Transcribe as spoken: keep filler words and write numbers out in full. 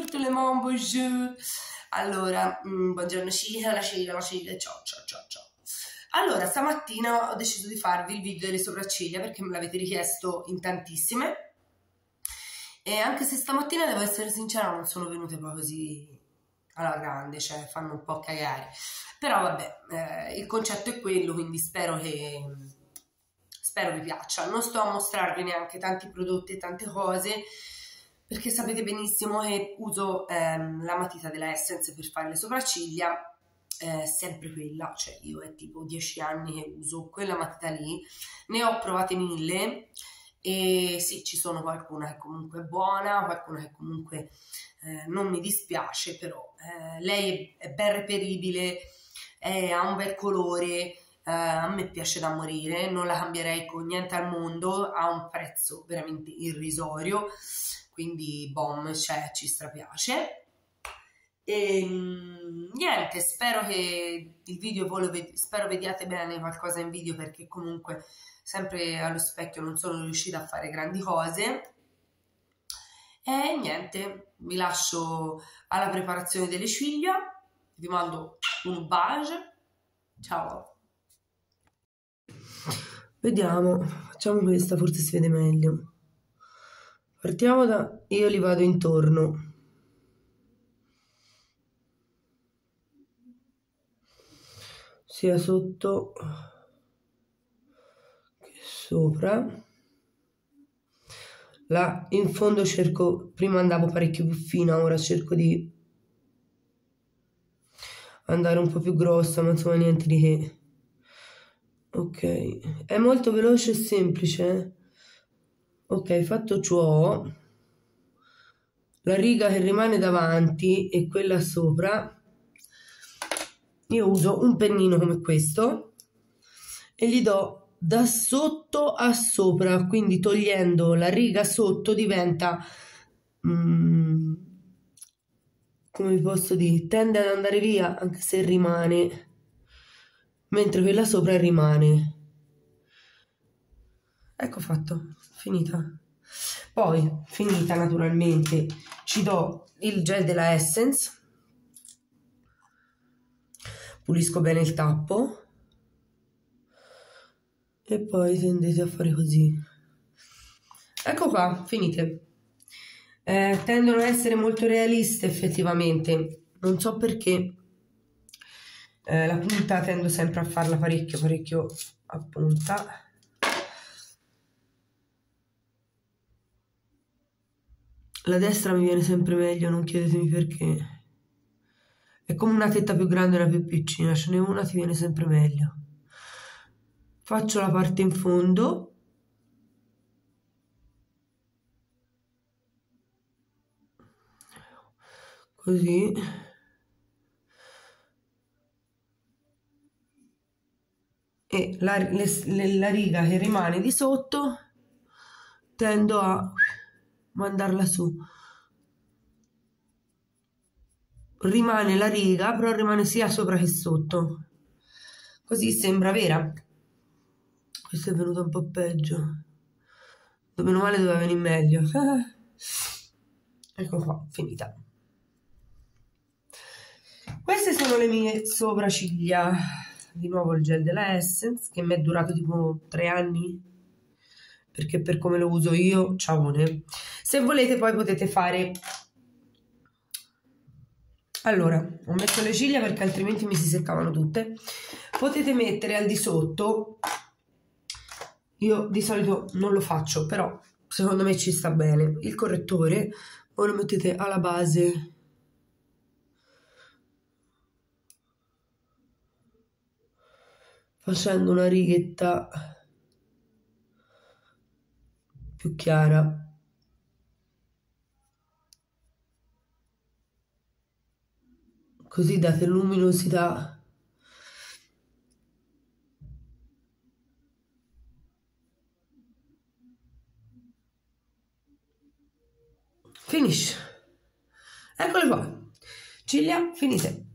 bonjour tout le monde, bonjour. Allora, mh, buongiorno Cila, la Cila, la Cila, ciao ciao ciao ciao. Allora, stamattina ho deciso di farvi il video delle sopracciglia perché me l'avete richiesto in tantissime. E anche se stamattina, devo essere sincera, non sono venute poi così alla grande, cioè fanno un po' cagare. Però vabbè, eh, il concetto è quello, quindi spero che... spero vi piaccia. Non sto a mostrarvi neanche tanti prodotti e tante cose, perché sapete benissimo che uso ehm, la matita della Essence per fare le sopracciglia, eh, sempre quella, cioè io è tipo dieci anni che uso quella matita lì, ne ho provate mille e sì, ci sono qualcuna che comunque è buona, qualcuna che comunque eh, non mi dispiace, però eh, lei è ben reperibile, è, ha un bel colore. Uh, a me piace da morire, non la cambierei con niente al mondo, ha un prezzo veramente irrisorio, quindi bom, cioè, ci strapiace. E niente, spero che il video voi lo ved- spero vediate bene qualcosa in video, perché comunque sempre allo specchio non sono riuscita a fare grandi cose. E niente, vi lascio alla preparazione delle ciglia, vi mando un bacio, ciao. Vediamo, facciamo questa, forse si vede meglio. Partiamo da... io li vado intorno. Sia sotto che sopra. Là in fondo cerco... prima andavo parecchio più fina, ora cerco di andare un po' più grossa, ma insomma niente di che. Ok, è molto veloce e semplice, eh? Ok, fatto ciò, la riga che rimane davanti e quella sopra, io uso un pennino come questo e gli do da sotto a sopra, quindi togliendo la riga sotto diventa, mm, come vi posso dire, tende ad andare via anche se rimane, mentre quella sopra rimane. Ecco fatto, finita. Poi, finita naturalmente, ci do il gel della Essence, pulisco bene il tappo e poi tendete a fare così. Ecco qua, finite. Eh, tendono ad essere molto realiste effettivamente, non so perché. Eh, la punta tendo sempre a farla parecchio, parecchio a punta. La destra mi viene sempre meglio, non chiedetemi perché. È come una tetta più grande e una più piccina, ce n'è una, ti viene sempre meglio. Faccio la parte in fondo. Così. E la, le, le, la riga che rimane di sotto tendo a mandarla su. Rimane la riga, però rimane sia sopra che sotto. Così sembra vera. Questo è venuto un po' peggio. Meno male doveva venire meglio. Ecco qua, finita. Queste sono le mie sopracciglia. Di nuovo il gel della Essence, che mi è durato tipo tre anni, perché per come lo uso io, ciaone. Se volete poi potete fare... Allora, ho messo le ciglia perché altrimenti mi si seccavano tutte. Potete mettere al di sotto, io di solito non lo faccio, però secondo me ci sta bene, il correttore, voi lo mettete alla base, facendo una righetta più chiara. Così date luminosità. Finish. Eccole qua. Ciglia finite.